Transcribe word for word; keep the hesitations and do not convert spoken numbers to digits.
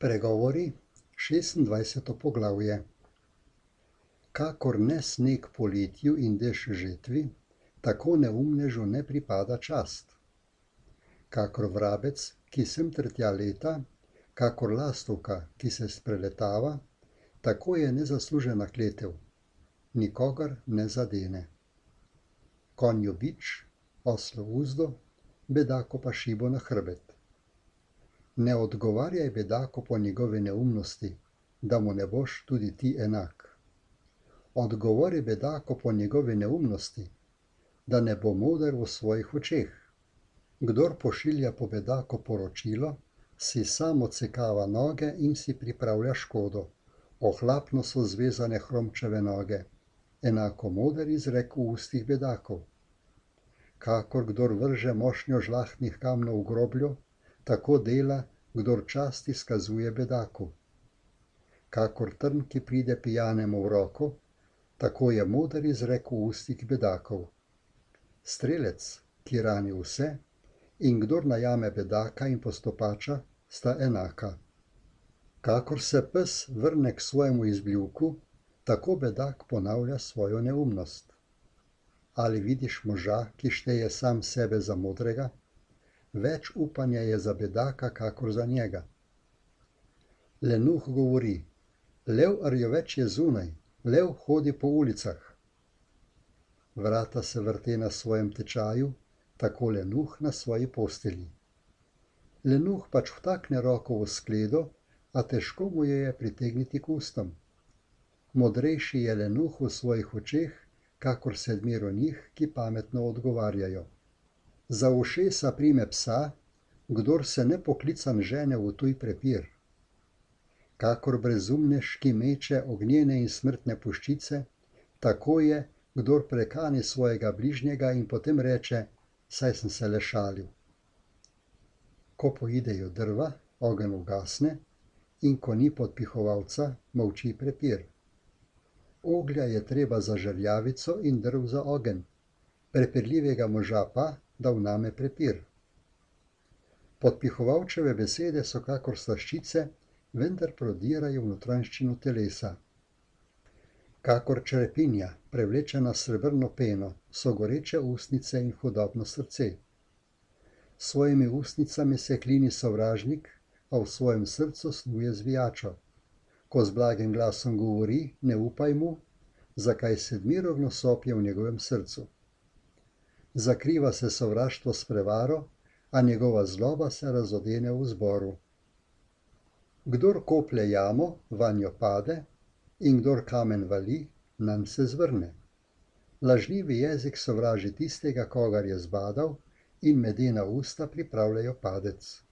Pregovori, šestindvajseto poglavje. Kakor ne sneg poletju in dež žetvi, tako neumnežu ne pripada čast. Kakor vrabec, ki sem ter tja leta, kakor lastovka, ki se spreletava, tako je nezaslužena kletev, nikogar ne zadene. Konju bič, oslu uzdo, bedako pa šibo na hrbet. Ne odgovarjaj bedako po njegove neumnosti, da mu ne boš tudi ti enak. Odgovori bedako po njegove neumnosti, da ne bo moder v svojih očeh. Kdor pošilja po bedako poročilo, si sam odsekava noge in si pripravlja škodo. Ohlapno so zvezane hromčeve noge, enako moder izrek v ustih bedakov. Kakor kdor vrže mošnjo žlahtnih kamnov v grobljo, tako dela, kdor čast izkazuje bedaku. Kakor trn, ki pride pijanemu v roko, tako je moder izrek v ustih bedakov. Strelec, ki rani vse, in kdor najame bedaka in postopača, sta enaka. Kakor se pes vrne k svojemu izbljuvku, tako bedak ponavlja svojo neumnost. Ali vidiš moža, ki šteje sam sebe za modrega? Več upanja je za bedaka, kakor za njega. Lenuh govori: lev rjoveč je zunaj, lev hodi po ulicah. Vrata se vrte na svojem tečaju, tako lenuh na svoji postelji. Lenuh pač vtakne roko v skledo, a težko mu jo je pritegniti k ustom. Modrejši je lenuh v svojih očeh, kakor sedmero njih, ki pametno odgovarjajo. Za ušesa prime psa, kdor se nepoklican žene v tuj prepir. Kakor brezumnež, ki meče ognjene in smrtne puščice, tako je, kdor prekani svojega bližnjega in potem reče: saj sem se le šalil. Ko poidejo drva, ogenj ugasne, in ko ni podpihovalca, molči prepir. Oglja je treba za žerjavico in drv za ogenj, prepirljivega moža pa, da vname prepir. Podpihovalčeve besede so kakor slaščice, vendar prodirajo v notranjščino telesa. Kakor črepinja, prevlečena s srebrno peno, so goreče ustnice in hudobno srce. S svojimi ustnicami se klini sovražnik, a v svojem srcu snuje zvijačo. Ko z blagim glasom govori, ne upaj mu, zakaj sedmiro gnosob je v njegovem srcu. Zakriva se sovraštvo s prevaro, a njegova zloba se razodene v zboru. Kdor koplje jamo, vanjo pade, in kdor kamen vali, nanj se zvrne. Lažnivi jezik sovraži tistega, kogar je zbadal, in medena usta pripravljajo padec.